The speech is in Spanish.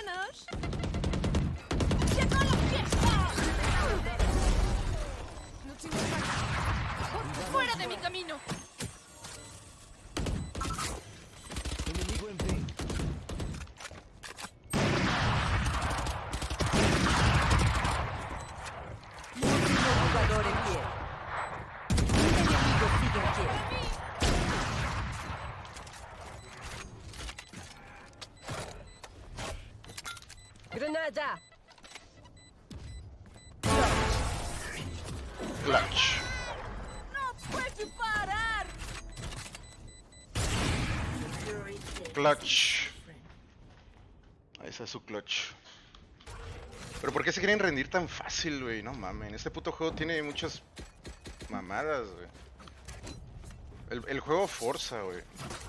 Buenas. ¡Llegó la fiesta! No tengo nada. ¡Fuera de mi camino! Enemigo en B. Último jugador en pie. Un enemigo sigue en pie. Granada. Clutch. ¡No puede parar! Clutch. Esa es su clutch. Pero ¿por qué se quieren rendir tan fácil, güey? No mames. Este puto juego tiene muchas mamadas, güey. El juego forza, güey.